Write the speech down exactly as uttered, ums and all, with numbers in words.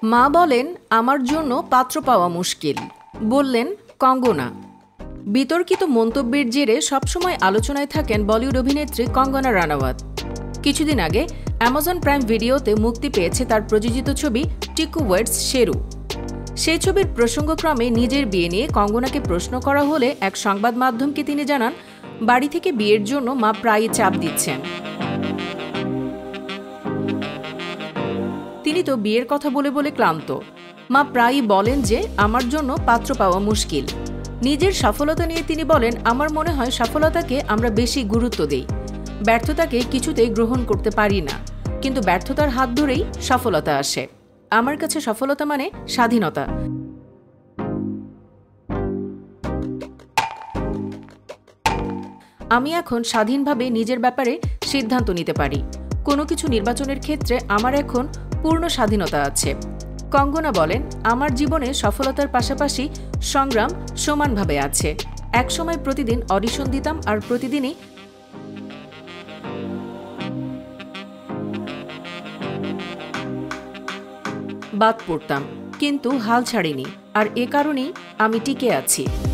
মা বলেন আমার জন্য পাত্র পাওয়া মুশকিল, বললেন কঙ্গনা। বিতর্কিত মন্তব্যের জেরে সবসময় আলোচনায় থাকেন বলিউড অভিনেত্রী কঙ্গনা রানাওয়াত। কিছুদিন আগে অ্যামাজন প্রাইম ভিডিওতে মুক্তি পেয়েছে তার প্রযোজিত ছবি টিকু ওয়েডস শেরু। সেই ছবির প্রসঙ্গক্রমে নিজের বিয়ে নিয়ে কঙ্গনাকে প্রশ্ন করা হলে এক সংবাদ মাধ্যমকে তিনি জানান, বাড়ি থেকে বিয়ের জন্য মা প্রায়ই চাপ দিচ্ছেন। তিনি তো বিয়ের কথা বলে বলে ক্লান্ত। মা প্রায়ই বলেন যে আমার জন্য পাত্র পাওয়া মুশকিল। নিজের সফলতা নিয়ে তিনি বলেন, আমার মনে হয় সফলতাকে আমরা বেশি গুরুত্ব দেই, ব্যর্থতাকে কিছুতেই গ্রহণ করতে পারি না, কিন্তু ব্যর্থতার হাত ধরেই সফলতা আসে। আমার কাছে সফলতা মানে স্বাধীনতা। আমি এখন স্বাধীনভাবে নিজের ব্যাপারে সিদ্ধান্ত নিতে পারি। কোনো কিছু নির্বাচনের ক্ষেত্রে আমার এখন পূর্ণ স্বাধীনতা আছে। কঙ্গনা বলেন, আমার জীবনে সফলতার পাশাপাশি সংগ্রাম সমানভাবে আছে। একসময় প্রতিদিন অডিশন দিতাম আর প্রতিদিনই বাদ পড়তাম, কিন্তু হাল ছাড়িনি, আর এ কারণেই আমি টিকে আছি।